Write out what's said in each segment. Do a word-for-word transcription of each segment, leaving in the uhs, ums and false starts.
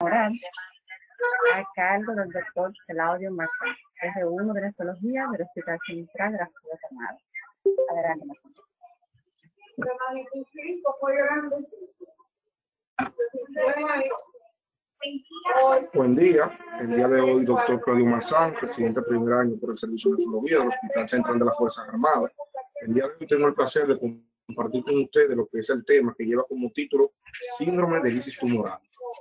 Tumoral a cargo del doctor Claudio Marzán, desde uno de Nefrología del Hospital Central de las Fuerzas Armadas. Adelante, Marzán. Buen día. El día de hoy, doctor Claudio Marzán, presidente de primer año por el Servicio de Nefrología del Hospital Central de las Fuerzas Armadas. El día de hoy tengo el placer de compartir con ustedes lo que es el tema que lleva como título Síndrome de lisis tumoral.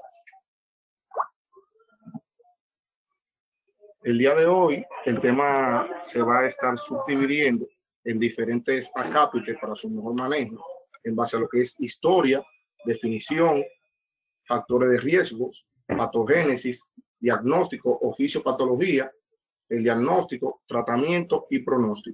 El día de hoy, el tema se va a estar subdividiendo en diferentes acápites para su mejor manejo, en base a lo que es historia, definición, factores de riesgos, patogénesis, diagnóstico, oficio, patología, el diagnóstico, tratamiento y pronóstico.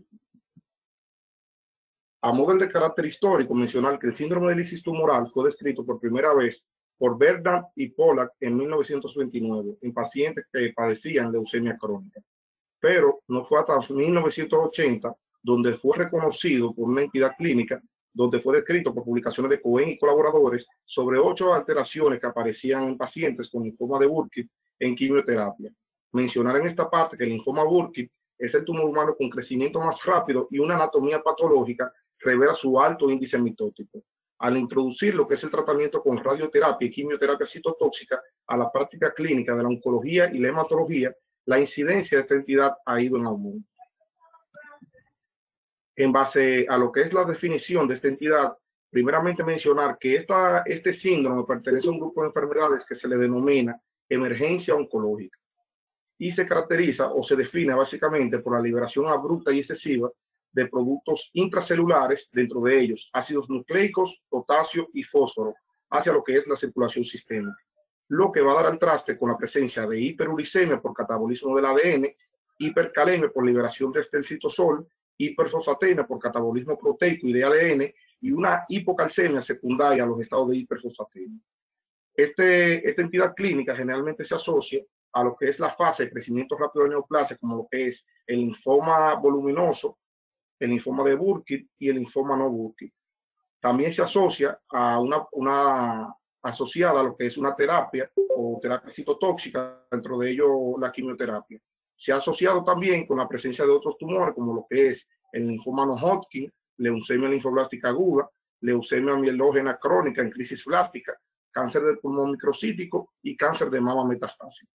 A modo de carácter histórico, mencionar que el síndrome de lisis tumoral fue descrito por primera vez por Bernard y Pollack en mil novecientos veintinueve en pacientes que padecían leucemia crónica. Pero no fue hasta mil novecientos ochenta donde fue reconocido por una entidad clínica, donde fue descrito por publicaciones de Cohen y colaboradores sobre ocho alteraciones que aparecían en pacientes con linfoma de Burkitt en quimioterapia. Mencionar en esta parte que el linfoma Burkitt es el tumor humano con crecimiento más rápido y una anatomía patológica revela su alto índice mitótico. Al introducir lo que es el tratamiento con radioterapia y quimioterapia citotóxica a la práctica clínica de la oncología y la hematología, la incidencia de esta entidad ha ido en aumento. En base a lo que es la definición de esta entidad, primeramente mencionar que esta, este síndrome pertenece a un grupo de enfermedades que se le denomina emergencia oncológica y se caracteriza o se define básicamente por la liberación abrupta y excesiva de productos intracelulares, dentro de ellos ácidos nucleicos, potasio y fósforo, hacia lo que es la circulación sistémica, lo que va a dar al traste con la presencia de hiperuricemia por catabolismo del A D N, hipercalemia por liberación de estelcitosol, hiperfosfatema por catabolismo proteico y de A D N, y una hipocalcemia secundaria a los estados de hiperfosfatema. Este, esta entidad clínica generalmente se asocia a lo que es la fase de crecimiento rápido de neoplasia, como lo que es el linfoma voluminoso, el linfoma de Burkitt y el linfoma no Burkitt. También se asocia a una, una asociada a lo que es una terapia o terapia citotóxica, dentro de ello la quimioterapia. Se ha asociado también con la presencia de otros tumores, como lo que es el linfoma no Hodgkin, leucemia linfoblástica aguda, leucemia mielógena crónica en crisis blástica, cáncer del pulmón microcítico y cáncer de mama metastásico.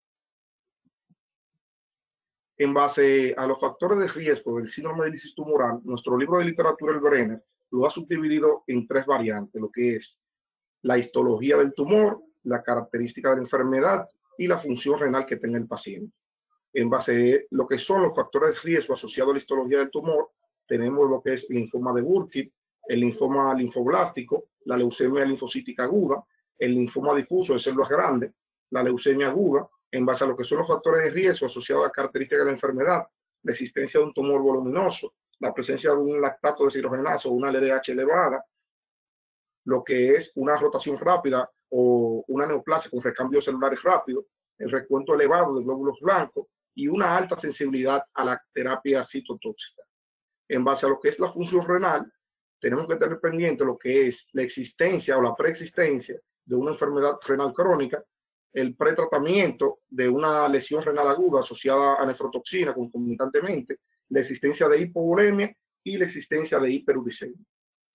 En base a los factores de riesgo del síndrome de lisis tumoral, nuestro libro de literatura, el Brenner, lo ha subdividido en tres variantes, lo que es la histología del tumor, la característica de la enfermedad y la función renal que tenga el paciente. En base a lo que son los factores de riesgo asociados a la histología del tumor, tenemos lo que es el linfoma de Burkitt, el linfoma linfoblástico, la leucemia linfocítica aguda, el linfoma difuso de células grandes, la leucemia aguda, en base a lo que son los factores de riesgo asociados a las características de la enfermedad, la existencia de un tumor voluminoso, la presencia de un lactato deshidrogenasa o una L D H elevada, lo que es una rotación rápida o una neoplasia con recambios celulares rápidos, el recuento elevado de glóbulos blancos y una alta sensibilidad a la terapia citotóxica. En base a lo que es la función renal, tenemos que tener pendiente lo que es la existencia o la preexistencia de una enfermedad renal crónica, el pretratamiento de una lesión renal aguda asociada a nefrotoxina concomitantemente, la existencia de hipovolemia y la existencia de hiperuricemia.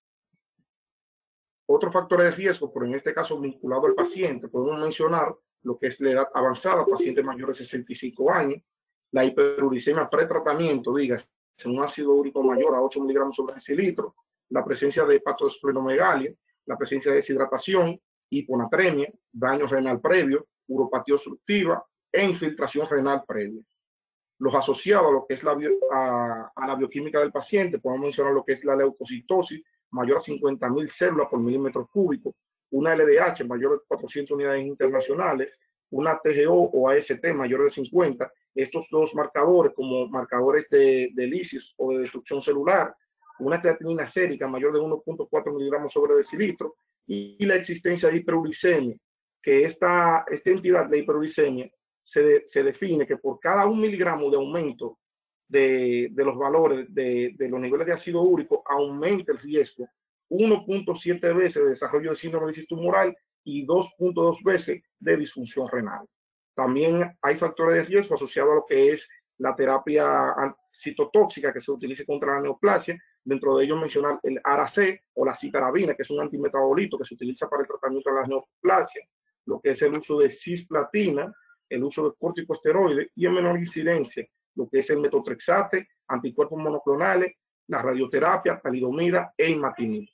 Otros factores de riesgo, pero en este caso vinculado al paciente, podemos mencionar lo que es la edad avanzada, pacientes mayores de sesenta y cinco años, la hiperuricemia pretratamiento, diga, un ácido úrico mayor a ocho miligramos sobre decilitro, la presencia de hepatosplenomegalia, la presencia de deshidratación, hiponatremia, daño renal previo, uropatía obstructiva e infiltración renal previa. Los asociados a lo que es la bio, a, a la bioquímica del paciente, podemos mencionar lo que es la leucocitosis mayor a cincuenta mil células por milímetro cúbico, una L D H mayor de cuatrocientas unidades internacionales, una T G O o A S T mayor de cincuenta, estos dos marcadores como marcadores de, de lisis o de destrucción celular, una creatinina sérica mayor de uno punto cuatro miligramos sobre decilitro, y la existencia de hiperuricemia, que esta, esta entidad de hiperuricemia se, de, se define que por cada un miligramo de aumento de, de los valores de, de los niveles de ácido úrico aumenta el riesgo uno punto siete veces de desarrollo de síndrome de lisis tumoral y dos punto dos veces de disfunción renal. También hay factores de riesgo asociados a lo que es la terapia citotóxica que se utiliza contra la neoplasia. Dentro de ellos mencionar el Ara-C o la citarabina, que es un antimetabolito que se utiliza para el tratamiento de la neoplasia, lo que es el uso de cisplatina, el uso de corticosteroides y en menor incidencia, lo que es el metotrexate, anticuerpos monoclonales, la radioterapia, talidomida e imatinib.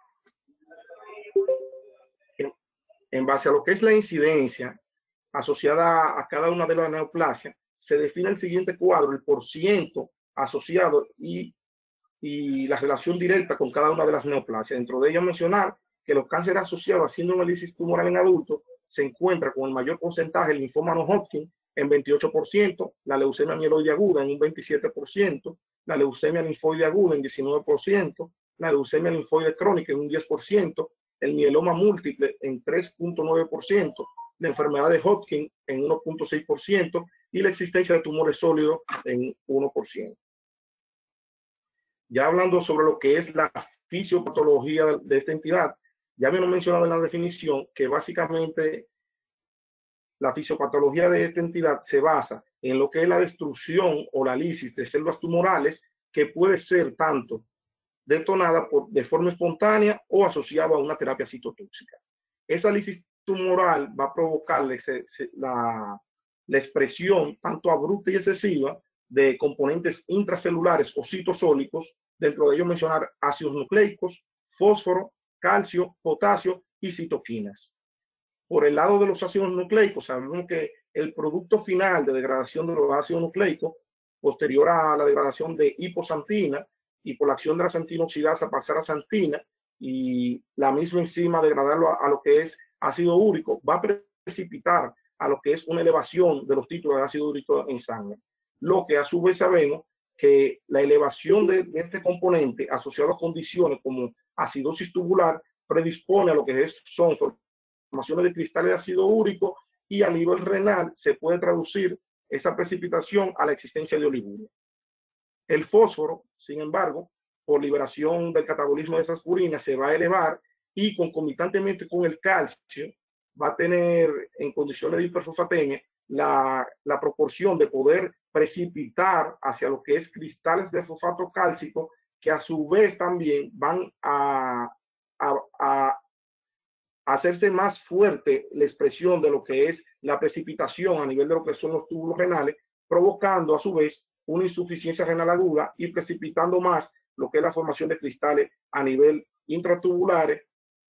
En, en base a lo que es la incidencia asociada a cada una de las neoplasias, se define el siguiente cuadro, el porciento asociado y, y la relación directa con cada una de las neoplasias. Dentro de ellas mencionar que los cánceres asociados a síndrome de lisis tumoral en adultos se encuentra con el mayor porcentaje el linfoma no-Hodgkin en veintiocho por ciento, la leucemia mieloide aguda en un veintisiete por ciento, la leucemia linfoide aguda en diecinueve por ciento, la leucemia linfoide crónica en un diez por ciento, el mieloma múltiple en tres punto nueve por ciento, la enfermedad de Hodgkin en uno punto seis por ciento y la existencia de tumores sólidos en uno por ciento. Ya hablando sobre lo que es la fisiopatología de esta entidad, ya habíamos mencionado en la definición que básicamente la fisiopatología de esta entidad se basa en lo que es la destrucción o la lisis de células tumorales que puede ser tanto detonada por, de forma espontánea o asociada a una terapia citotóxica. Esa lisis tumoral va a provocarle se, se, la, la expresión tanto abrupta y excesiva de componentes intracelulares o citosólicos, dentro de ellos mencionar ácidos nucleicos, fósforo, calcio, potasio y citoquinas. Por el lado de los ácidos nucleicos, sabemos que el producto final de degradación de los ácidos nucleicos, posterior a la degradación de hiposantina y por la acción de la santina oxidasa pasar a santina y la misma enzima degradarlo a, a lo que es ácido úrico, va a precipitar a lo que es una elevación de los títulos de ácido úrico en sangre. Lo que a su vez sabemos que la elevación de, de este componente asociado a condiciones como acidosis tubular predispone a lo que es, son formaciones de cristales de ácido úrico y a nivel renal se puede traducir esa precipitación a la existencia de oliguria. El fósforo, sin embargo, por liberación del catabolismo de esas purinas se va a elevar y concomitantemente con el calcio va a tener en condiciones de hiperfosfatemia la, la proporción de poder precipitar hacia lo que es cristales de fosfato cálcico que a su vez también van a, a, a hacerse más fuerte la expresión de lo que es la precipitación a nivel de lo que son los túbulos renales, provocando a su vez una insuficiencia renal aguda y precipitando más lo que es la formación de cristales a nivel intratubulares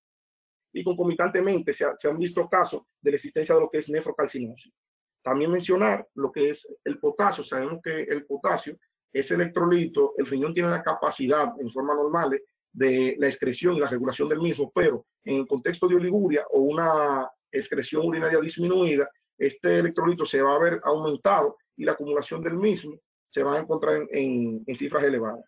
y concomitantemente se, ha, se han visto casos de la existencia de lo que es nefrocalcinosis. También mencionar lo que es el potasio. Sabemos que el potasio es electrolito, el riñón tiene la capacidad en forma normal de la excreción y la regulación del mismo, pero en el contexto de oliguria o una excreción urinaria disminuida, este electrolito se va a ver aumentado y la acumulación del mismo se va a encontrar en, en, en cifras elevadas.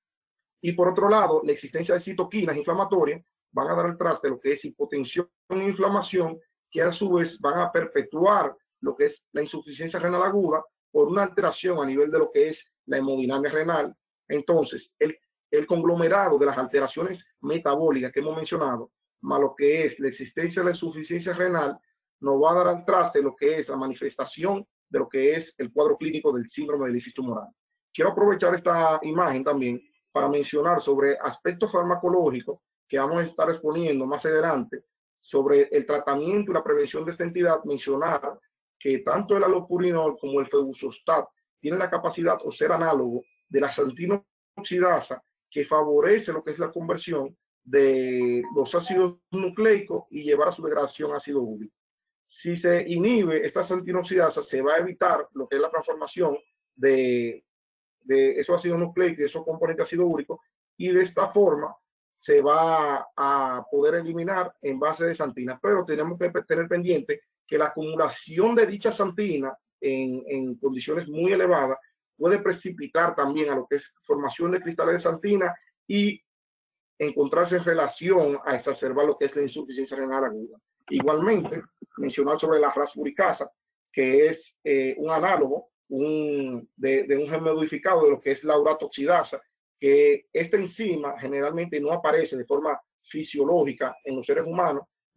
Y por otro lado, la existencia de citoquinas inflamatorias van a dar el traste de lo que es hipotensión e inflamación, que a su vez van a perpetuar lo que es la insuficiencia renal aguda por una alteración a nivel de lo que es la hemodinamia renal. Entonces, el, el conglomerado de las alteraciones metabólicas que hemos mencionado, más lo que es la existencia de la insuficiencia renal, nos va a dar al traste lo que es la manifestación de lo que es el cuadro clínico del síndrome de lisis tumoral. Quiero aprovechar esta imagen también para mencionar sobre aspectos farmacológicos que vamos a estar exponiendo más adelante sobre el tratamiento y la prevención de esta entidad. Mencionar que tanto el alopurinol como el febuxostat tienen la capacidad o ser análogo de la santina oxidasa que favorece lo que es la conversión de los ácidos nucleicos y llevar a su degradación a ácido úrico. Si se inhibe esta santina oxidasa, se va a evitar lo que es la transformación de, de esos ácidos nucleicos y esos componentes ácido úrico, y de esta forma se va a poder eliminar en base de santina. Pero tenemos que tener pendiente que la acumulación de dicha santina en, en condiciones muy elevadas puede precipitar también a lo que es formación de cristales de santina y encontrarse en relación a exacerbar lo que es la insuficiencia renal aguda. Igualmente, mencionar sobre la rasburicasa, que es eh, un análogo un, de, de un gen modificado de lo que es la uratoxidasa, que esta enzima generalmente no aparece de forma fisiológica en los seres humanos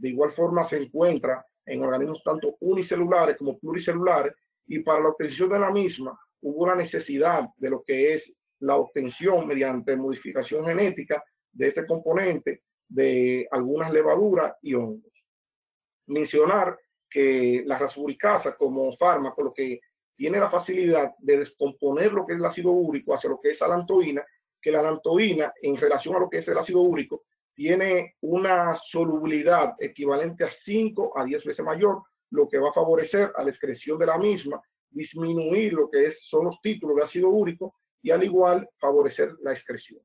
De igual forma se encuentra en organismos tanto unicelulares como pluricelulares, y para la obtención de la misma hubo la necesidad de lo que es la obtención mediante modificación genética de este componente de algunas levaduras y hongos. Mencionar que la rasburicasa como fármaco lo que tiene la facilidad de descomponer lo que es el ácido úrico hacia lo que es la alantoína, que la alantoína en relación a lo que es el ácido úrico tiene una solubilidad equivalente a cinco a diez veces mayor, lo que va a favorecer a la excreción de la misma, disminuir lo que es, son los títulos de ácido úrico y al igual favorecer la excreción.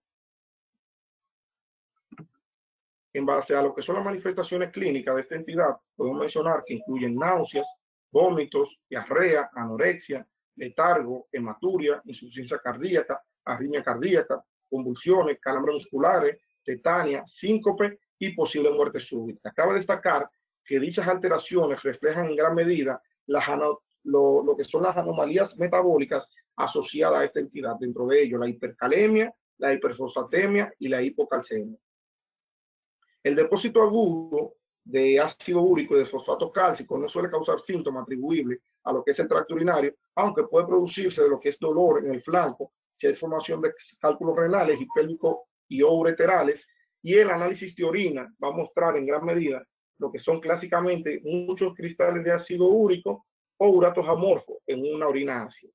En base a lo que son las manifestaciones clínicas de esta entidad, podemos mencionar que incluyen náuseas, vómitos, diarrea, anorexia, letargo, hematuria, insuficiencia cardíaca, arritmia cardíaca, convulsiones, calambres musculares, tetania, síncope y posible muerte súbita. Cabe destacar que dichas alteraciones reflejan en gran medida las, lo, lo que son las anomalías metabólicas asociadas a esta entidad, dentro de ello la hipercalemia, la hiperfosfatemia y la hipocalcemia. El depósito agudo de ácido úrico y de fosfato cálcico no suele causar síntomas atribuibles a lo que es el tracto urinario, aunque puede producirse de lo que es dolor en el flanco, si hay formación de cálculos renales y pélvicos y o ureterales, y el análisis de orina va a mostrar en gran medida lo que son clásicamente muchos cristales de ácido úrico o uratos amorfos en una orina ácida.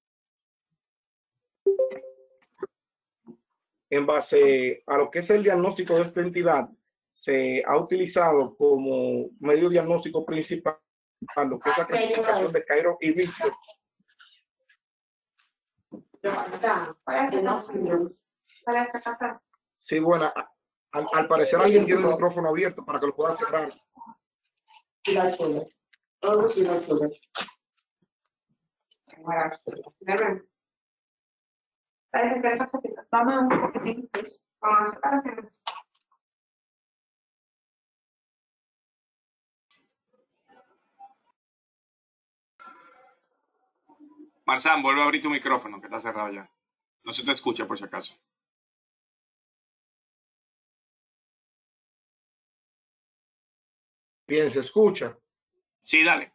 En base a lo que es el diagnóstico de esta entidad, se ha utilizado como medio diagnóstico principal lo que es la clasificación de Cairo y Bichler. Sí, bueno, al, al parecer alguien tiene el micrófono abierto para que lo pueda cerrar. Marzán, vuelve a abrir tu micrófono, que está cerrado ya. No se te escucha por si acaso. Bien, ¿se escucha? Sí, dale.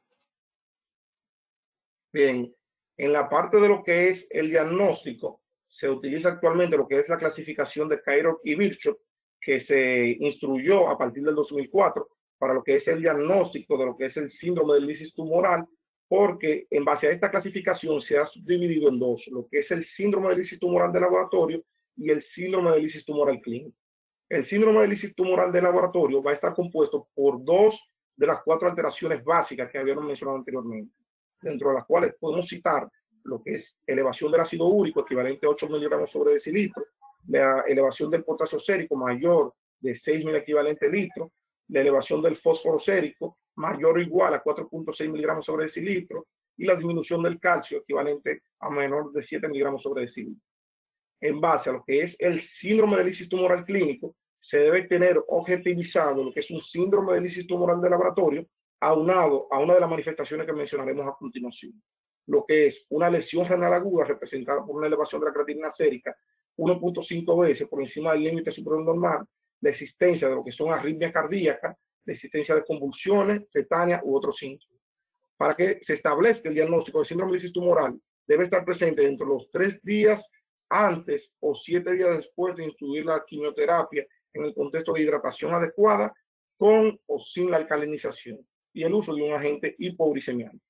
Bien, en la parte de lo que es el diagnóstico, se utiliza actualmente lo que es la clasificación de Cairo y Virchow, que se instruyó a partir del dos mil cuatro para lo que es el diagnóstico de lo que es el síndrome del lisis tumoral, porque en base a esta clasificación se ha subdividido en dos, lo que es el síndrome del lisis tumoral de laboratorio y el síndrome del lisis tumoral clínico. El síndrome del lisis tumoral de laboratorio va a estar compuesto por dos de las cuatro alteraciones básicas que habíamos mencionado anteriormente, dentro de las cuales podemos citar lo que es elevación del ácido úrico equivalente a ocho miligramos sobre decilitro, la elevación del potasio sérico mayor de seis mil equivalente litro, la elevación del fósforo sérico mayor o igual a cuatro punto seis miligramos sobre decilitro y la disminución del calcio equivalente a menor de siete miligramos sobre decilitro. En base a lo que es el síndrome del lisis tumoral clínico, se debe tener objetivizado lo que es un síndrome del lisis tumoral de laboratorio aunado a una de las manifestaciones que mencionaremos a continuación, lo que es una lesión renal aguda representada por una elevación de la creatinina sérica uno punto cinco veces por encima del límite superior normal, la existencia de lo que son arritmias cardíacas, la existencia de convulsiones, tetania u otros síntomas. Para que se establezca el diagnóstico de síndrome de lisis tumoral, debe estar presente dentro de los tres días antes o siete días después de instruir la quimioterapia en el contexto de hidratación adecuada, con o sin la alcalinización y el uso de un agente hipouricemiante.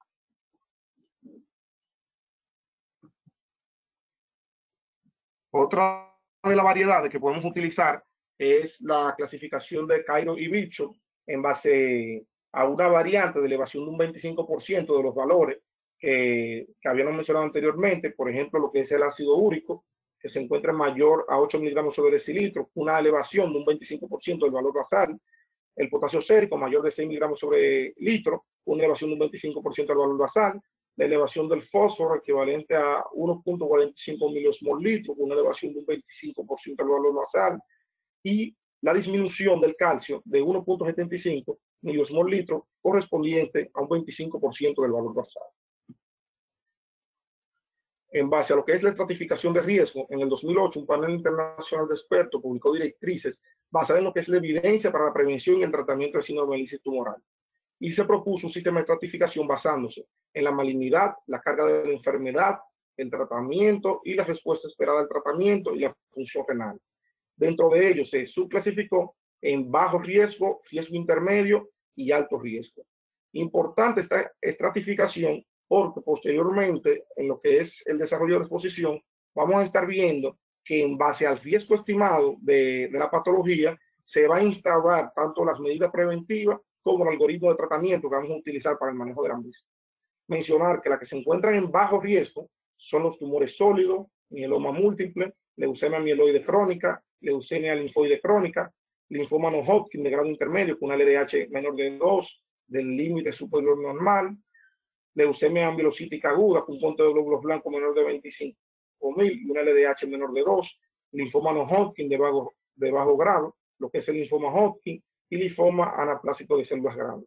Otra de las variedades que podemos utilizar es la clasificación de Cairo y Virchow en base a una variante de elevación de un veinticinco por ciento de los valores que, que habíamos mencionado anteriormente, por ejemplo, lo que es el ácido úrico, que se encuentra mayor a ocho miligramos sobre decilitro, una elevación de un veinticinco por ciento del valor basal, el potasio sérico mayor de seis miligramos sobre litro, una elevación de un veinticinco por ciento del valor basal, la elevación del fósforo equivalente a uno punto cuarenta y cinco miliosmol litro, con una elevación de un veinticinco por ciento del valor basal, y la disminución del calcio de uno punto setenta y cinco miliosmol litro, correspondiente a un veinticinco por ciento del valor basal. En base a lo que es la estratificación de riesgo, en el dos mil ocho un panel internacional de expertos publicó directrices basadas en lo que es la evidencia para la prevención y el tratamiento del síndrome de lisis tumoral. Y se propuso un sistema de estratificación basándose en la malignidad, la carga de la enfermedad, el tratamiento y la respuesta esperada al tratamiento y la función renal. Dentro de ello se subclasificó en bajo riesgo, riesgo intermedio y alto riesgo. Importante esta estratificación porque posteriormente, en lo que es el desarrollo de la exposición, vamos a estar viendo que en base al riesgo estimado de, de la patología, se va a instaurar tanto las medidas preventivas como el algoritmo de tratamiento que vamos a utilizar para el manejo de la misma. Mencionar que las que se encuentran en bajo riesgo son los tumores sólidos, mieloma múltiple, leucemia mieloide crónica, leucemia linfoide crónica, linfoma no Hodgkin de grado intermedio con una L D H menor de dos, del límite superior normal, leucemia amielocítica aguda con un conteo de glóbulos blancos menor de veinticinco mil y una L D H menor de dos, linfoma no Hodgkin de bajo, de bajo grado, lo que es el linfoma Hodgkin, y linfoma anaplásico de células grandes.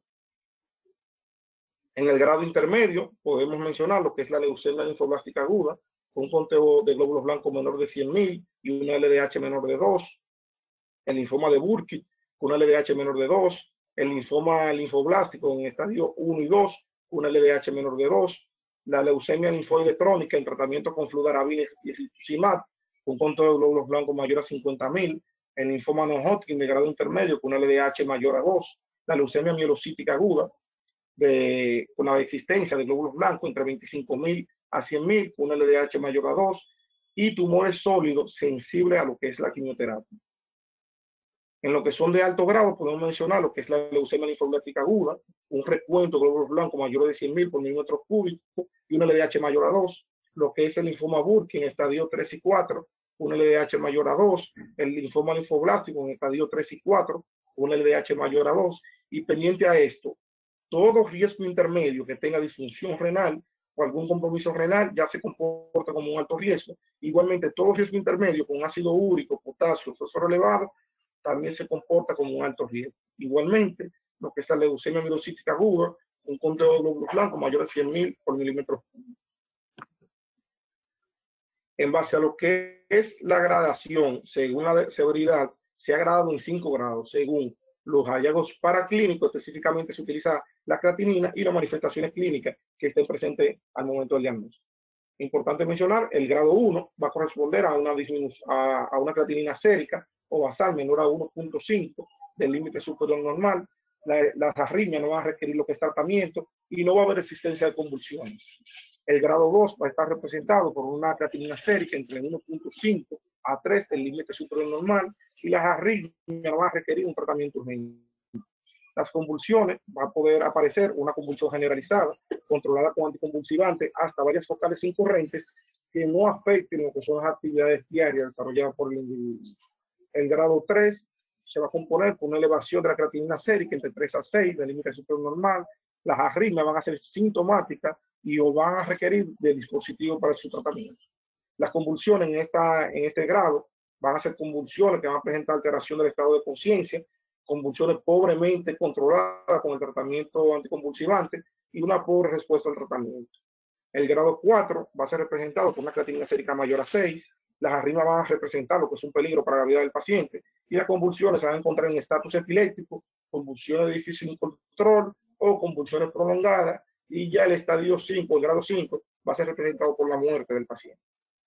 En el grado intermedio podemos mencionar lo que es la leucemia linfoblástica aguda, con un conteo de glóbulos blancos menor de cien mil y una L D H menor de dos, el linfoma de Burkitt con una L D H menor de dos, el linfoma linfoblástico en estadio uno y dos, una L D H menor de dos, la leucemia linfoide crónica en tratamiento con fludarabina y rituximab, con conteo de glóbulos blancos mayor a cincuenta mil, el linfoma no Hodgkin de grado intermedio con una L D H mayor a dos, la leucemia mielocítica aguda de, con la existencia de glóbulos blancos entre veinticinco mil a cien mil, con una L D H mayor a dos, y tumores sólidos sensibles a lo que es la quimioterapia. En lo que son de alto grado, podemos mencionar lo que es la leucemia linfoblástica aguda, un recuento de glóbulos blancos mayor de cien mil por milímetro cúbico y una L D H mayor a dos, lo que es el linfoma Burkitt en estadio tres y cuatro, una L D H mayor a dos, el linfoma linfoblástico en estadio tres y cuatro, una L D H mayor a dos, y pendiente a esto, todo riesgo intermedio que tenga disfunción renal o algún compromiso renal ya se comporta como un alto riesgo. Igualmente, todo riesgo intermedio con ácido úrico, potasio, fósforo elevado, también se comporta como un alto riesgo. Igualmente, lo que es la leucemia mielocítica aguda, un conteo de glóbulos blancos mayor a cien mil por milímetro. En base a lo que es la gradación, según la severidad, se ha gradado en cinco grados, según los hallazgos paraclínicos, específicamente se utiliza la creatinina y las manifestaciones clínicas que estén presentes al momento del diagnóstico. Importante mencionar, el grado uno va a corresponder a una, a, a una creatinina sérica o basal menor a uno punto cinco del límite superior normal. La, las arritmias no van a requerir lo que es tratamiento y no va a haber existencia de convulsiones. El grado dos va a estar representado por una creatinina sérica entre uno punto cinco a tres del límite superior normal y las arritmias no van a requerir un tratamiento urgente. Las convulsiones, va a poder aparecer una convulsión generalizada, controlada con anticonvulsivantes, hasta varias focales incurrentes que no afecten lo que son las actividades diarias desarrolladas por el individuo. El grado tres se va a componer con una elevación de la creatinina sérica entre tres a seis del límite superior normal. Las arritmias van a ser sintomáticas y o van a requerir de dispositivos para su tratamiento. Las convulsiones en, esta, en este grado van a ser convulsiones que van a presentar alteración del estado de conciencia, convulsiones pobremente controladas con el tratamiento anticonvulsivante y una pobre respuesta al tratamiento. El grado cuatro va a ser representado por una creatinina sérica mayor a seis, las arritmias van a representar lo que es un peligro para la vida del paciente y las convulsiones se van a encontrar en estatus epiléptico, convulsiones de difícil control o convulsiones prolongadas, y ya el estadio cinco, el grado cinco, va a ser representado por la muerte del paciente.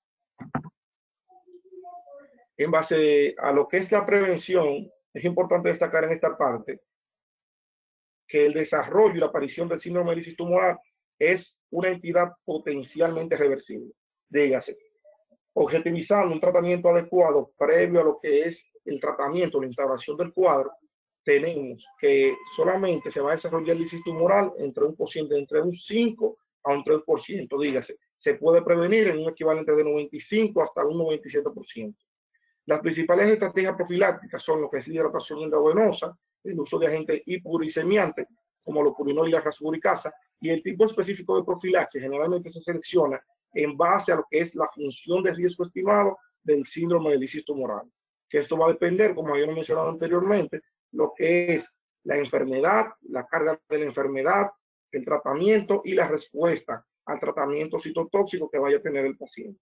En base a lo que es la prevención, es importante destacar en esta parte que el desarrollo y la aparición del síndrome de lisis tumoral es una entidad potencialmente reversible. Dígase, objetivizando un tratamiento adecuado previo a lo que es el tratamiento, la instauración del cuadro, tenemos que solamente se va a desarrollar lisis tumoral entre un porcentaje entre un cinco a un tres por ciento, dígase, se puede prevenir en un equivalente de noventa y cinco hasta un noventa y siete por ciento. Las principales estrategias profilácticas son lo que es la hidratación endovenosa, el uso de agentes hipoglicemiantes como los purinol y la rasburicasa, y el tipo específico de profilaxis generalmente se selecciona en base a lo que es la función de riesgo estimado del síndrome de lisis tumoral, que esto va a depender, como habíamos mencionado anteriormente, lo que es la enfermedad, la carga de la enfermedad, el tratamiento y la respuesta al tratamiento citotóxico que vaya a tener el paciente.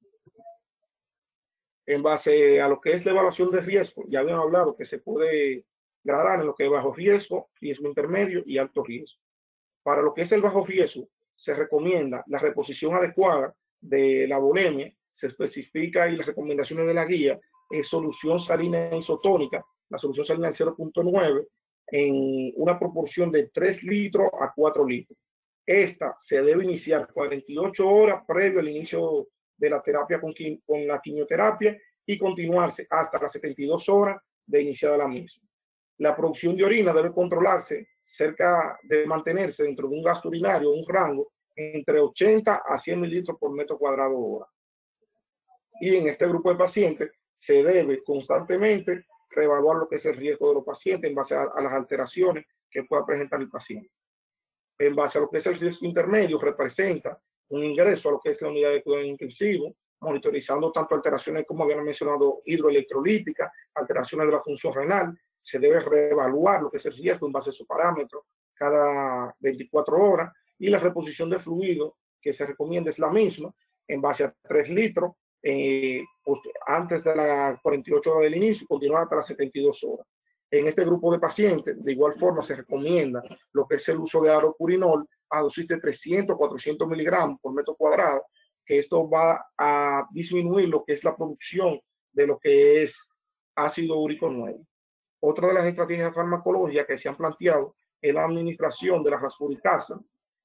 En base a lo que es la evaluación de riesgo, ya habíamos hablado que se puede gradar en lo que es bajo riesgo, riesgo intermedio y alto riesgo. Para lo que es el bajo riesgo, se recomienda la reposición adecuada de la volemia, se especifica y las recomendaciones de la guía es solución salina isotónica, la solución salina de cero punto nueve, en una proporción de tres litros a cuatro litros. Esta se debe iniciar cuarenta y ocho horas previo al inicio de la terapia con, con la quimioterapia y continuarse hasta las setenta y dos horas de iniciada la misma. La producción de orina debe controlarse cerca de mantenerse dentro de un gasto urinario, un rango entre ochenta a cien mililitros por metro cuadrado hora. Y en este grupo de pacientes se debe constantemente reevaluar lo que es el riesgo de los pacientes en base a, a las alteraciones que pueda presentar el paciente. En base a lo que es el riesgo intermedio, representa un ingreso a lo que es la unidad de cuidado intensivo, monitorizando tanto alteraciones como habían mencionado hidroelectrolíticas, alteraciones de la función renal. Se debe reevaluar lo que es el riesgo en base a sus parámetros cada veinticuatro horas, y la reposición de fluido que se recomienda es la misma, en base a tres litros, eh, pues, antes de las cuarenta y ocho horas del inicio y continuar hasta las setenta y dos horas. En este grupo de pacientes, de igual forma, se recomienda lo que es el uso de aropurinol a dosis de trescientos a cuatrocientos miligramos por metro cuadrado, que esto va a disminuir lo que es la producción de lo que es ácido úrico nueve. Otra de las estrategias farmacológicas que se han planteado es la administración de la rasburicasa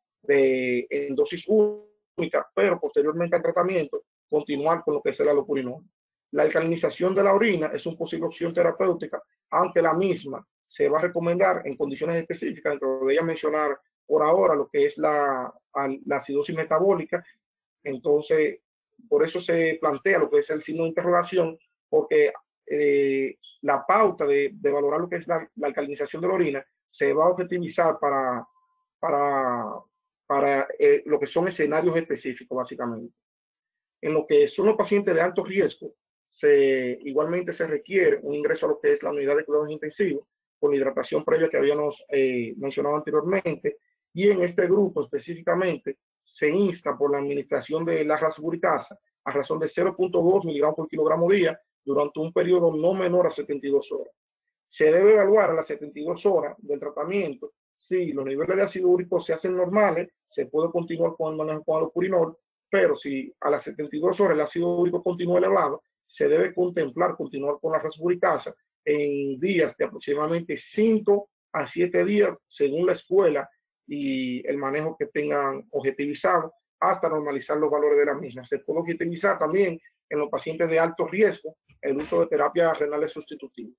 de, en dosis única, pero posteriormente al tratamiento, continuar con lo que es el alopurinol. La alcalinización de la orina es una posible opción terapéutica, aunque la misma se va a recomendar en condiciones específicas, dentro de ellas mencionar por ahora lo que es la, la acidosis metabólica. Entonces, por eso se plantea lo que es el signo de interrogación, porque eh, la pauta de, de valorar lo que es la, la alcalinización de la orina se va a objetivizar para, para, para eh, lo que son escenarios específicos, básicamente. En lo que son los pacientes de alto riesgo, se, igualmente se requiere un ingreso a lo que es la unidad de cuidados intensivos con hidratación previa que habíamos eh, mencionado anteriormente, y en este grupo específicamente se insta por la administración de la rasburicasa a razón de cero punto dos miligramos por kilogramo día durante un periodo no menor a setenta y dos horas. Se debe evaluar a las setenta y dos horas del tratamiento si los niveles de ácido úrico se hacen normales, se puede continuar con el manejo con alopurinol, pero si a las setenta y dos horas el ácido úrico continúa elevado, se debe contemplar continuar con la rasburicasa en días de aproximadamente cinco a siete días, según la escuela y el manejo que tengan objetivizado, hasta normalizar los valores de la misma. Se puede objetivizar también en los pacientes de alto riesgo el uso de terapias renales sustitutivas.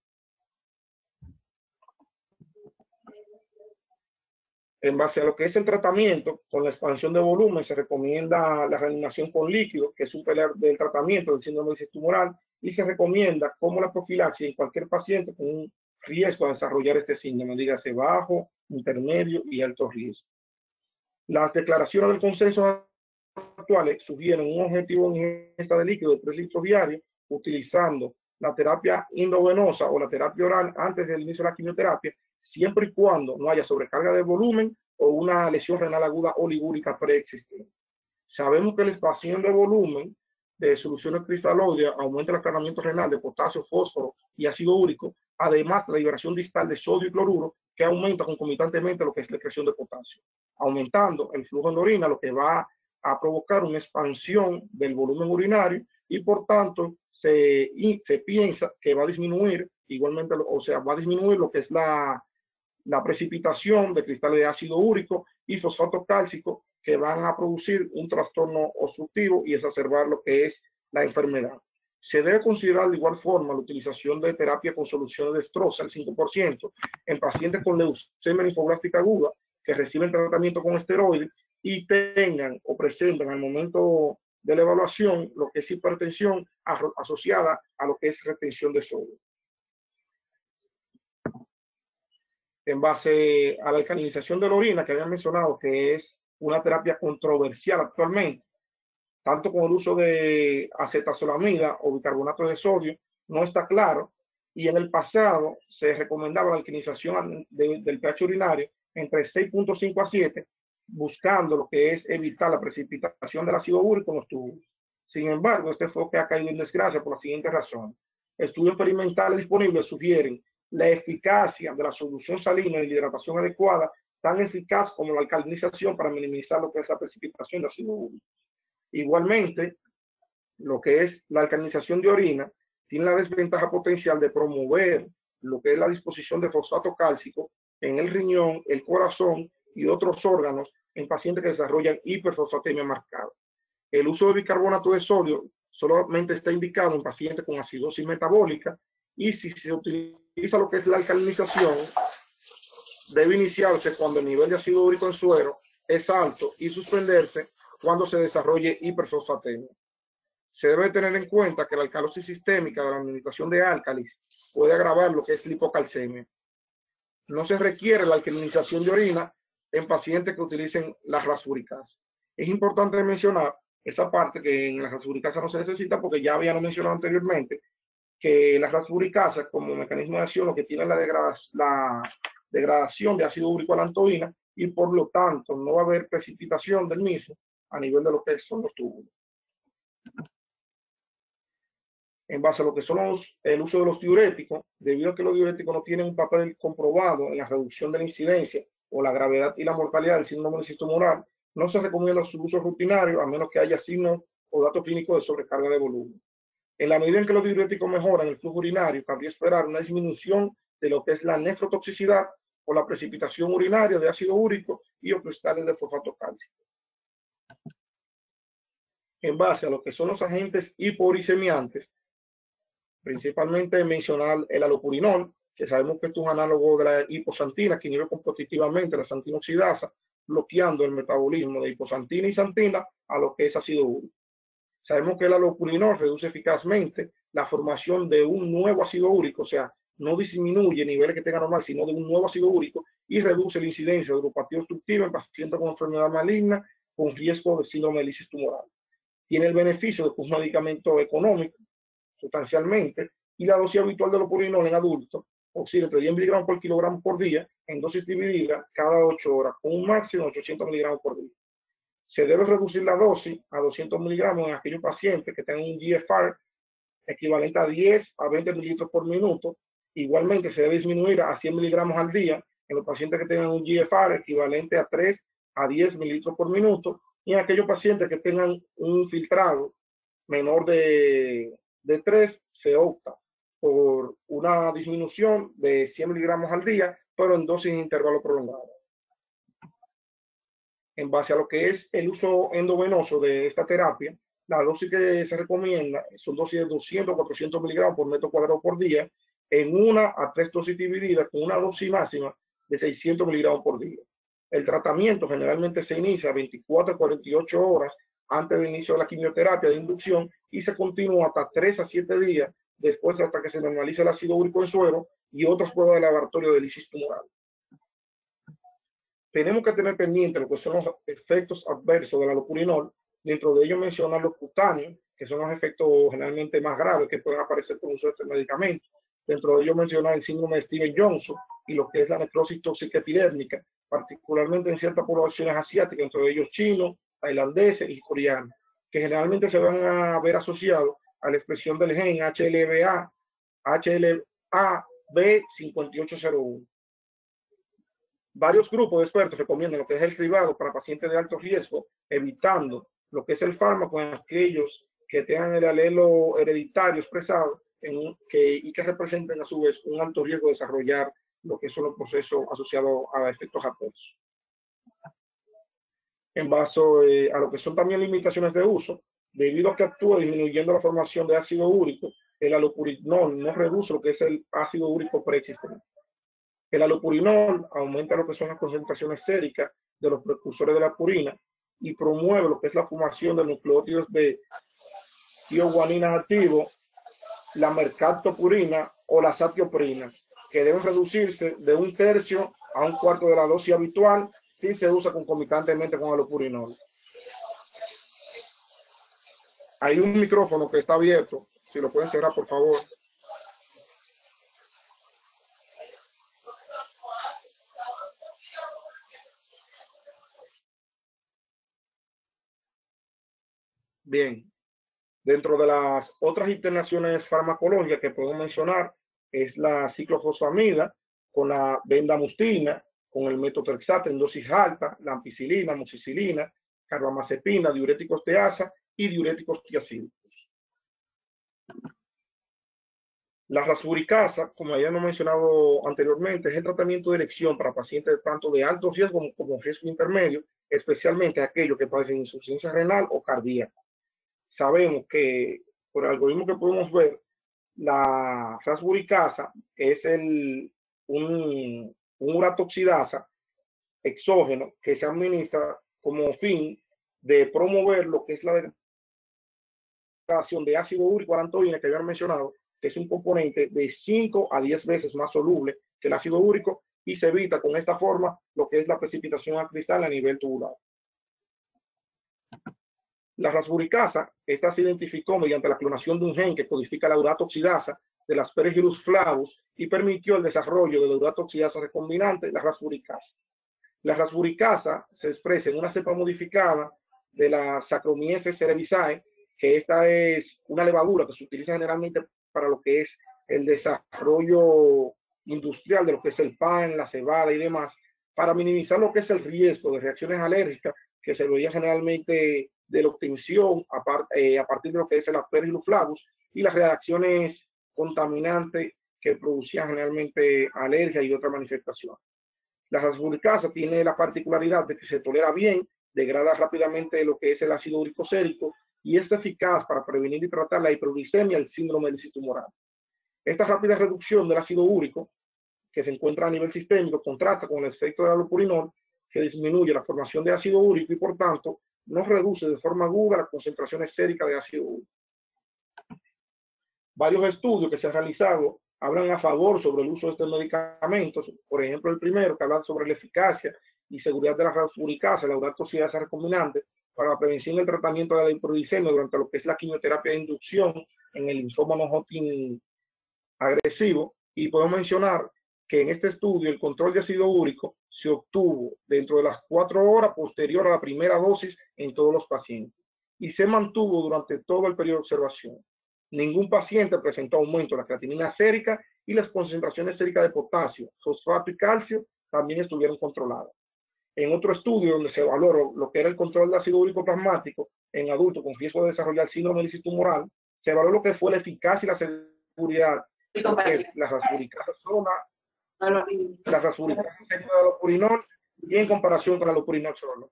En base a lo que es el tratamiento, con la expansión de volumen, se recomienda la reanimación con líquido, que es un pilar del tratamiento del síndrome de sepsis tumoral, y se recomienda como la profilaxis en cualquier paciente con un riesgo de desarrollar este síndrome, dígase bajo, intermedio y alto riesgo. Las declaraciones del consenso actuales sugieren un objetivo en ingesta de líquido de tres litros diarios, utilizando la terapia endovenosa o la terapia oral antes del inicio de la quimioterapia, siempre y cuando no haya sobrecarga de volumen o una lesión renal aguda oligúrica preexistente. Sabemos que la expansión de volumen de soluciones cristalóideas aumenta el aclaramiento renal de potasio, fósforo y ácido úrico, además de la liberación distal de sodio y cloruro, que aumenta concomitantemente lo que es la excreción de potasio, aumentando el flujo en la orina, lo que va a provocar una expansión del volumen urinario y por tanto se, y se piensa que va a disminuir igualmente, o sea, va a disminuir lo que es la, la precipitación de cristales de ácido úrico y fosfato cálcico, que van a producir un trastorno obstructivo y exacerbar lo que es la enfermedad. Se debe considerar de igual forma la utilización de terapia con soluciones de estrosa al cinco por ciento en pacientes con leucemia linfoblástica aguda que reciben tratamiento con esteroides y tengan o presentan al momento de la evaluación lo que es hipertensión asociada a lo que es retención de sodio. En base a la alcalinización de la orina, que habían mencionado que es una terapia controversial actualmente, tanto con el uso de acetazolamida o bicarbonato de sodio, no está claro, y en el pasado se recomendaba la alcalinización de, del pH urinario entre seis punto cinco a siete, buscando lo que es evitar la precipitación del ácido úrico en los tubos. Sin embargo, este enfoque ha caído en desgracia por la siguiente razón. Estudios experimentales disponibles sugieren la eficacia de la solución salina y la hidratación adecuada tan eficaz como la alcalinización para minimizar lo que es la precipitación de ácido úrico. Igualmente, lo que es la alcalinización de orina tiene la desventaja potencial de promover lo que es la disposición de fosfato cálcico en el riñón, el corazón y otros órganos en pacientes que desarrollan hiperfosfatemia marcada. El uso de bicarbonato de sodio solamente está indicado en pacientes con acidosis metabólica y si se utiliza lo que es la alcalinización, debe iniciarse cuando el nivel de ácido úrico en suero es alto y suspenderse cuando se desarrolle hiperfosfatemia. Se debe tener en cuenta que la alcalosis sistémica de la administración de álcalis puede agravar lo que es la hipocalcemia. No se requiere la alcalinización de orina en pacientes que utilicen la rasburicasa. Es importante mencionar esa parte que en la rasburicasa no se necesita porque ya habíamos mencionado anteriormente que la rasburicasa como mecanismo de acción lo que tiene la, degradación, la degradación de ácido úrico a la antoína y por lo tanto no va a haber precipitación del mismo a nivel de lo que son los túbulos. En base a lo que son los, el uso de los diuréticos, debido a que los diuréticos no tienen un papel comprobado en la reducción de la incidencia o la gravedad y la mortalidad del síndrome del cisto tumoral, no se recomienda su uso rutinario a menos que haya signos o datos clínicos de sobrecarga de volumen. En la medida en que los diuréticos mejoran el flujo urinario, cabría esperar una disminución de lo que es la nefrotoxicidad o la precipitación urinaria de ácido úrico y o cristales de fosfato cálcico. En base a lo que son los agentes hiporicemiantes, principalmente mencionar el alopurinol, que sabemos que es un análogo de la hiposantina que inhibe competitivamente la santina oxidasa, bloqueando el metabolismo de hiposantina y santina a lo que es ácido úrico. Sabemos que el alopurinol reduce eficazmente la formación de un nuevo ácido úrico, o sea, no disminuye niveles que tenga normal, sino de un nuevo ácido úrico y reduce la incidencia de neuropatía obstructiva en pacientes con enfermedad maligna con riesgo de síndrome de lisis tumoral. Tiene el beneficio de que es un medicamento económico, sustancialmente, y la dosis habitual de alopurinol en adultos oscila entre diez miligramos por kilogramo por día en dosis dividida cada ocho horas, con un máximo de ochocientos miligramos por día. Se debe reducir la dosis a doscientos miligramos en aquellos pacientes que tengan un G F R equivalente a diez a veinte mililitros por minuto. Igualmente se debe disminuir a cien miligramos al día en los pacientes que tengan un G F R equivalente a tres a diez mililitros por minuto y en aquellos pacientes que tengan un filtrado menor de, de tres se opta por una disminución de cien miligramos al día, pero en dosis de intervalo prolongado. En base a lo que es el uso endovenoso de esta terapia, la dosis que se recomienda son dosis de doscientos a cuatrocientos miligramos por metro cuadrado por día, en una a tres dosis divididas con una dosis máxima de seiscientos miligramos por día. El tratamiento generalmente se inicia a veinticuatro a cuarenta y ocho horas antes del inicio de la quimioterapia de inducción y se continúa hasta tres a siete días después hasta que se normalice el ácido úrico en suero y otras pruebas de laboratorio de lisis tumoral. Tenemos que tener pendiente lo que son los efectos adversos del alopurinol, dentro de ellos mencionar los cutáneos, que son los efectos generalmente más graves que pueden aparecer por uso de este medicamento. Dentro de ellos mencionar el síndrome de Stevens-Johnson y lo que es la necrosis tóxica epidérmica, particularmente en ciertas poblaciones asiáticas, entre ellos chinos, tailandeses y coreanos, que generalmente se van a ver asociados a la expresión del gen H L V A, H L A B cinco ocho cero uno. Varios grupos de expertos recomiendan lo que es el cribado para pacientes de alto riesgo, evitando lo que es el fármaco en aquellos que tengan el alelo hereditario expresado en un, que, y que representen a su vez un alto riesgo de desarrollar lo que son los procesos asociados a efectos adversos. En base eh, a lo que son también limitaciones de uso, debido a que actúa disminuyendo la formación de ácido úrico, el alopurinol no reduce lo que es el ácido úrico preexistente. El alopurinol aumenta lo que son las concentraciones séricas de los precursores de la purina y promueve lo que es la formación de nucleótidos de tioguaninas activos, la mercaptopurina o la satioprina, que deben reducirse de un tercio a un cuarto de la dosis habitual si se usa concomitantemente con alopurinol. Hay un micrófono que está abierto, si lo pueden cerrar por favor. Bien, dentro de las otras internaciones farmacológicas que puedo mencionar es la ciclofosfamida con la bendamustina, con el metotrexato en dosis alta, la ampicilina, amoxicilina, carbamazepina, diuréticos teasa y diuréticos tiacídicos. La rasburicasa, como ya hemos mencionado anteriormente, es el tratamiento de elección para pacientes tanto de alto riesgo como, como riesgo intermedio, especialmente aquellos que padecen insuficiencia renal o cardíaca. Sabemos que por el algoritmo que podemos ver, la rasburicasa es el, un, un uratoxidasa exógeno que se administra como fin de promover lo que es la degradación de ácido úrico a la antoína que había mencionado, que es un componente de cinco a diez veces más soluble que el ácido úrico y se evita con esta forma lo que es la precipitación al cristal a nivel tubular. La rasburicasa, esta se identificó mediante la clonación de un gen que codifica la uratoxidasa del Aspergillus flavus y permitió el desarrollo de la uratoxidasa recombinante, la rasburicasa. La rasburicasa se expresa en una cepa modificada de la Saccharomyces cerevisiae, que esta es una levadura que se utiliza generalmente para lo que es el desarrollo industrial de lo que es el pan, la cebada y demás, para minimizar lo que es el riesgo de reacciones alérgicas que se veía generalmente de la obtención a, par, eh, a partir de lo que es el Aspergillus flavus y las reacciones contaminantes que producían generalmente alergia y otras manifestaciones. La rasburicasa tiene la particularidad de que se tolera bien, degrada rápidamente lo que es el ácido úrico sérico y es eficaz para prevenir y tratar la hiperuricemia y el síndrome del éxito tumoral. Esta rápida reducción del ácido úrico que se encuentra a nivel sistémico contrasta con el efecto del allopurinol, que disminuye la formación de ácido úrico y por tanto no reduce de forma aguda las concentraciones séricas de ácido úrico. Varios estudios que se han realizado hablan a favor sobre el uso de estos medicamentos. Por ejemplo, el primero que habla sobre la eficacia y seguridad de la rasburicasa, la uratoxidasa recombinante, para la prevención y el tratamiento de la hiperuricemia durante lo que es la quimioterapia de inducción en el linfoma no-Hodgkin agresivo. Y podemos mencionar que en este estudio el control de ácido úrico se obtuvo dentro de las cuatro horas posterior a la primera dosis en todos los pacientes y se mantuvo durante todo el periodo de observación. Ningún paciente presentó aumento de la creatinina sérica y las concentraciones séricas de potasio, fosfato y calcio también estuvieron controladas. En otro estudio donde se evaluó lo que era el control de ácido úrico plasmático en adultos con riesgo de desarrollar síndrome del éxito tumoral, se evaluó lo que fue la eficacia y la seguridad de la rasburicasa sola, la rasburicasa seguida de allopurinol y en comparación con el allopurinol solo.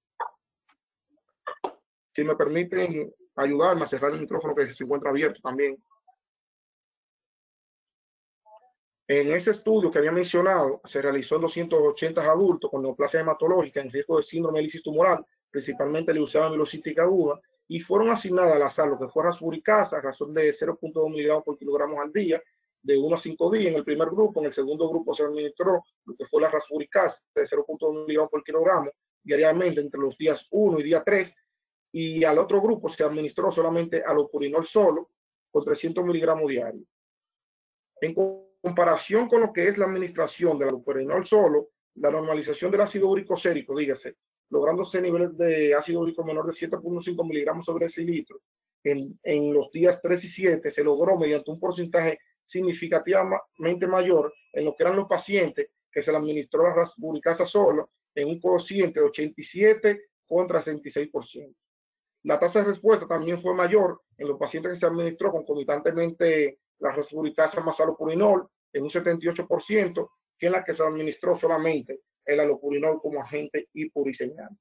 Si me permiten ayudarme a cerrar el micrófono que se encuentra abierto también. En ese estudio que había mencionado, se realizó en doscientos ochenta adultos con neoplasia hematológica en riesgo de síndrome del éxito tumoral, principalmente leucemia mielocítica aguda, y fueron asignadas al azar lo que fue rasburicasa a razón de cero punto dos miligramos por kilogramo al día, de uno a cinco días en el primer grupo. En el segundo grupo se administró lo que fue la rasburicasa de cero punto dos miligramos por kilogramo diariamente entre los días uno y día tres, y al otro grupo se administró solamente allopurinol solo con trescientos miligramos diarios. En comparación con lo que es la administración del allopurinol solo, la normalización del ácido úrico sérico, dígase, lográndose niveles de ácido úrico menor de siete punto cinco miligramos sobre decilitro, en, en los días tres y siete se logró mediante un porcentaje significativamente mayor en lo que eran los pacientes que se le administró la rasburicasa solo, en un cociente de ochenta y siete contra sesenta y seis por ciento. La tasa de respuesta también fue mayor en los pacientes que se administró concomitantemente la rasburicasa más allopurinol en un setenta y ocho por ciento que en la que se administró solamente el allopurinol como agente hiperuricemiante.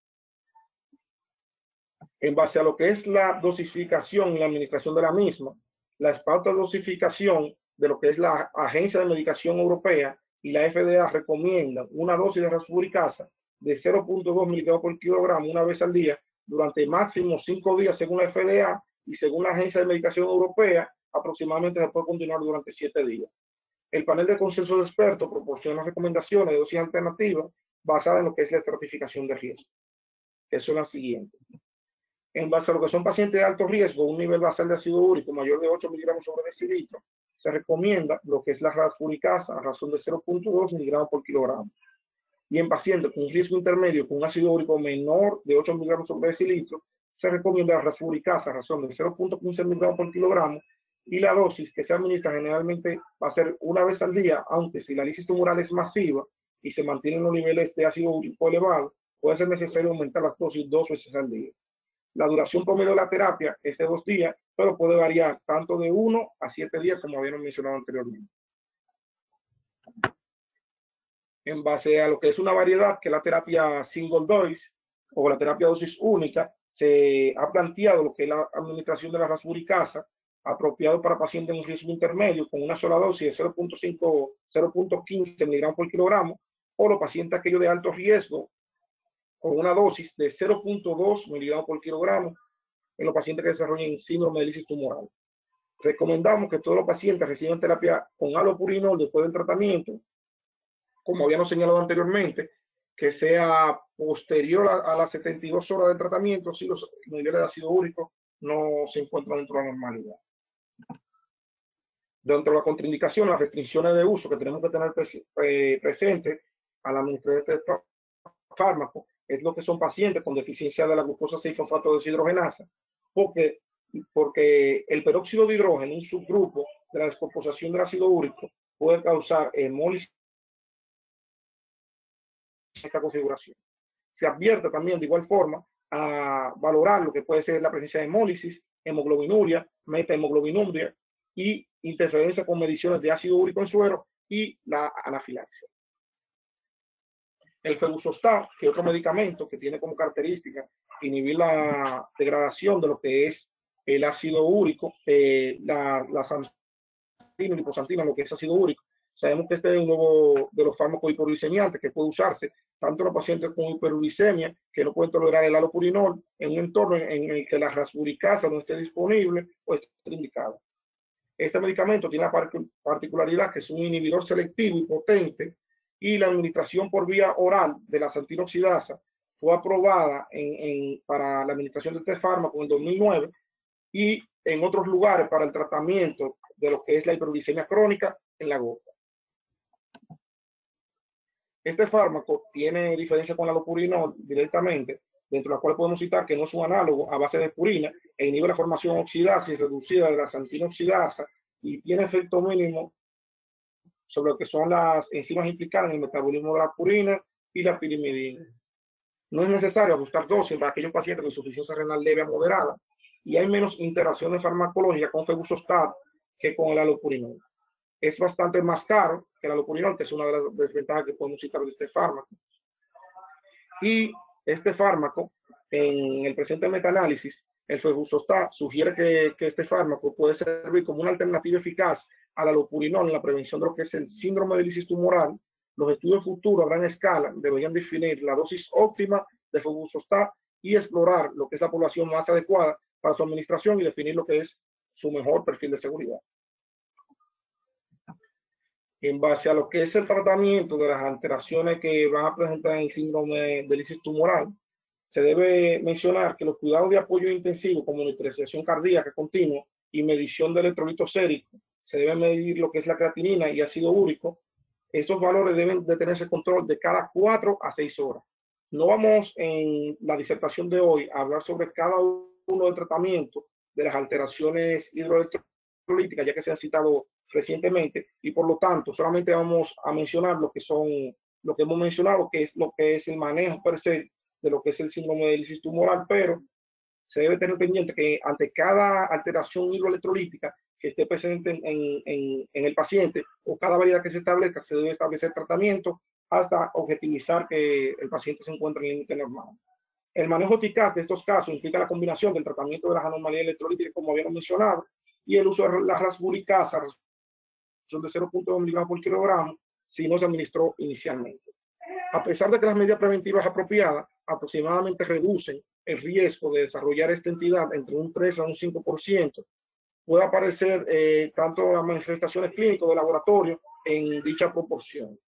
En base a lo que es la dosificación y la administración de la misma, las pautas de dosificación de lo que es la Agencia de Medicación Europea y la F D A recomiendan una dosis de rasburicasa de cero punto dos miligramos por kilogramo una vez al día durante máximo cinco días según la F D A y según la Agencia de Medicación Europea, aproximadamente se puede continuar durante siete días. El panel de consenso de expertos proporciona recomendaciones de dosis alternativas basadas en lo que es la estratificación de riesgo, que son las siguientes. En base a lo que son pacientes de alto riesgo, un nivel basal de ácido úrico mayor de ocho miligramos sobre decilitro, se recomienda lo que es la rasburicasa a razón de cero punto dos miligramos por kilogramo. Y en pacientes con un riesgo intermedio con un ácido úrico menor de ocho miligramos sobre decilitro, se recomienda la rasburicasa a razón de cero punto quince miligramos por kilogramo, y la dosis que se administra generalmente va a ser una vez al día, aunque si la lisis tumoral es masiva y se mantienen los niveles de ácido úrico elevados, puede ser necesario aumentar las dosis dos veces al día. La duración promedio de la terapia es de dos días, pero puede variar tanto de uno a siete días, como habíamos mencionado anteriormente. En base a lo que es una variedad, que es la terapia single dose o la terapia dosis única, se ha planteado lo que es la administración de la rasburicasa, apropiado para pacientes en riesgo intermedio con una sola dosis de cero punto cinco, cero punto quince miligramos por kilogramo, o los pacientes aquellos de alto riesgo con una dosis de cero punto dos miligramos por kilogramo en los pacientes que desarrollen síndrome de lisis tumoral. Recomendamos que todos los pacientes reciban terapia con alopurinol después del tratamiento, como habíamos señalado anteriormente, que sea posterior a, a las setenta y dos horas de tratamiento si los niveles de ácido úrico no se encuentran dentro de la normalidad. Dentro de la contraindicación, las restricciones de uso que tenemos que tener pres eh, presente al administrar este fármaco es lo que son pacientes con deficiencia de la glucosa seis fosfato deshidrogenasa, porque, porque el peróxido de hidrógeno, un subgrupo de la descomposición del ácido úrico, puede causar hemólisis en esta configuración. Se advierte también de igual forma a valorar lo que puede ser la presencia de hemólisis, hemoglobinuria, metahemoglobinuria y interferencia con mediciones de ácido úrico en suero y la anafilaxia. El febuxostat, que es otro medicamento que tiene como característica inhibir la degradación de lo que es el ácido úrico, eh, la, la santina y liposantina, lo que es ácido úrico. Sabemos que este es uno de los fármacos hiperuricemiantes que puede usarse tanto en los pacientes con hiperuricemia que no pueden tolerar el alopurinol en un entorno en el que la rasburicasa no esté disponible o esté indicada. Este medicamento tiene la particularidad que es un inhibidor selectivo y potente, y la administración por vía oral de la santina oxidasa fue aprobada en, en, para la administración de este fármaco en el dos mil nueve, y en otros lugares para el tratamiento de lo que es la hiperuricemia crónica en la gota. Este fármaco tiene diferencia con la alopurinol directamente, dentro de la cual podemos citar que no es un análogo a base de purina e inhibe la formación oxidasa y reducida de la santina oxidasa, y tiene efecto mínimo sobre lo que son las enzimas implicadas en el metabolismo de la purina y la pirimidina. No es necesario ajustar dosis para aquellos pacientes con insuficiencia renal leve a moderada, y hay menos interacciones farmacológicas con febuxostat que con el alopurinol. Es bastante más caro que el alopurinol, que es una de las desventajas que podemos citar de este fármaco. Y este fármaco, en el presente metaanálisis, el febuxostat sugiere que, que este fármaco puede servir como una alternativa eficaz al alopurinol en la prevención de lo que es el síndrome de lisis tumoral. Los estudios futuros a gran escala deberían definir la dosis óptima de febuxostat y explorar lo que es la población más adecuada para su administración y definir lo que es su mejor perfil de seguridad. En base a lo que es el tratamiento de las alteraciones que van a presentar en el síndrome de lisis tumoral, se debe mencionar que los cuidados de apoyo intensivo, como monitorización cardíaca continua y medición de electrolitos séricos, se debe medir lo que es la creatinina y ácido úrico. Estos valores deben de tenerse control de cada cuatro a seis horas. No vamos en la disertación de hoy a hablar sobre cada uno de tratamientos de las alteraciones hidroelectrolíticas, ya que se han citado recientemente, y por lo tanto solamente vamos a mencionar lo que son, lo que hemos mencionado, que es lo que es el manejo per se de lo que es el síndrome de lisis tumoral, pero se debe tener pendiente que ante cada alteración hidroelectrolítica que esté presente en, en, en, en el paciente, o cada variedad que se establezca, se debe establecer tratamiento hasta objetivizar que el paciente se encuentre en límite normal. El manejo eficaz de estos casos implica la combinación del tratamiento de las anomalías electrolíticas, como habíamos mencionado, y el uso de la rasburicasa de cero punto dos miligramos por kilogramo si no se administró inicialmente. A pesar de que las medidas preventivas apropiadas aproximadamente reducen el riesgo de desarrollar esta entidad entre un tres a un cinco por ciento, puede aparecer eh, tanto las manifestaciones clínicas de laboratorio en dicha proporción.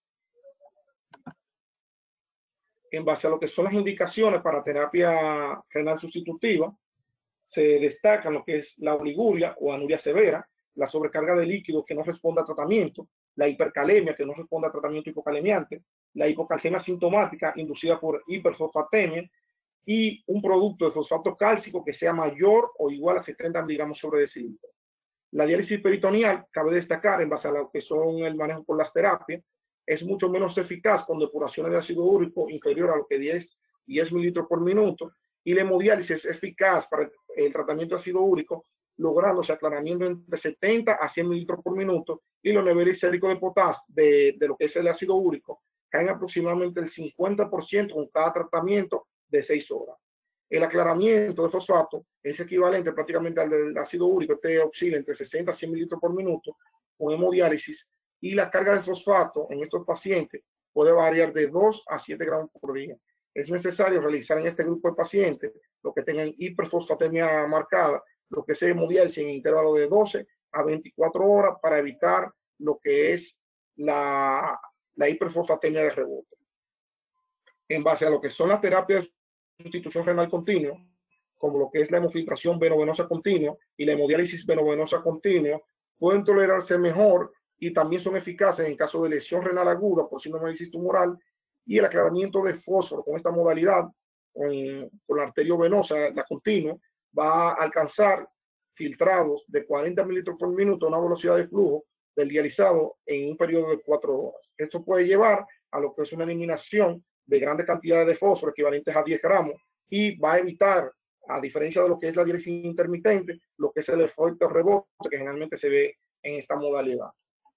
En base a lo que son las indicaciones para terapia renal sustitutiva, se destacan lo que es la oliguria o anuria severa, la sobrecarga de líquidos que no responde a tratamiento, la hipercalemia que no responde a tratamiento hipocalemiante, la hipocalcemia sintomática inducida por hiperfosfatemia y un producto de fosfato cálcico que sea mayor o igual a setenta miligramos sobre decilitro. La diálisis peritoneal, cabe destacar, en base a lo que son el manejo por las terapias, es mucho menos eficaz con depuraciones de ácido úrico inferior a lo que diez, diez mililitros por minuto, y la hemodiálisis es eficaz para el, el tratamiento de ácido úrico, lográndose aclaramiento entre setenta a cien mililitros por minuto, y los niveles séricos de potasio de, de lo que es el ácido úrico caen aproximadamente el cincuenta por ciento con cada tratamiento de seis horas. El aclaramiento de fosfato es equivalente prácticamente al del ácido úrico, este oscila entre sesenta a cien mililitros por minuto con hemodiálisis, y la carga de fosfato en estos pacientes puede variar de dos a siete gramos por día. Es necesario realizar en este grupo de pacientes lo que tengan hiperfosfatemia marcada, lo que es hemodiálisis en intervalo de doce a veinticuatro horas para evitar lo que es la, la hiperfosfatemia de rebote. En base a lo que son las terapias de sustitución renal continua, como lo que es la hemofiltración venovenosa continua y la hemodiálisis venovenosa continua, pueden tolerarse mejor y también son eficaces en caso de lesión renal aguda por síndrome de lisis tumoral, y el aclaramiento de fósforo con esta modalidad, con, con la arteriovenosa, la continua, va a alcanzar filtrados de cuarenta mililitros por minuto a una velocidad de flujo del dializado en un periodo de cuatro horas. Esto puede llevar a lo que es una eliminación de grandes cantidades de fósforo equivalentes a diez gramos, y va a evitar, a diferencia de lo que es la diálisis intermitente, lo que es el efecto rebote que generalmente se ve en esta modalidad.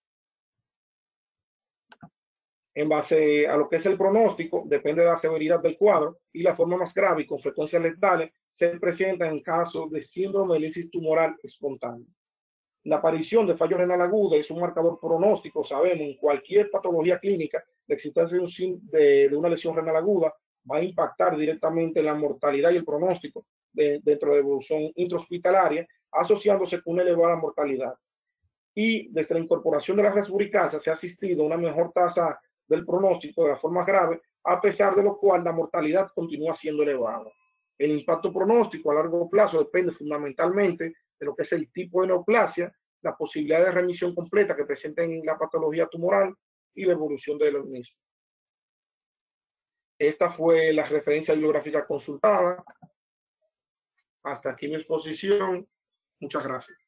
En base a lo que es el pronóstico, depende de la severidad del cuadro, y la forma más grave y con frecuencias letales se presenta en casos de síndrome de lisis tumoral espontánea. La aparición de fallo renal agudo es un marcador pronóstico, sabemos, en cualquier patología clínica. La existencia de, un, de, de una lesión renal aguda va a impactar directamente en la mortalidad y el pronóstico de, dentro de evolución intrahospitalaria, asociándose con una elevada mortalidad. Y desde la incorporación de la resburicasa se ha asistido a una mejor tasa del pronóstico de la forma grave, a pesar de lo cual la mortalidad continúa siendo elevada. El impacto pronóstico a largo plazo depende fundamentalmente de lo que es el tipo de neoplasia, la posibilidad de remisión completa que presenten la patología tumoral y la evolución de los mismos. Esta fue la referencia bibliográfica consultada. Hasta aquí mi exposición. Muchas gracias.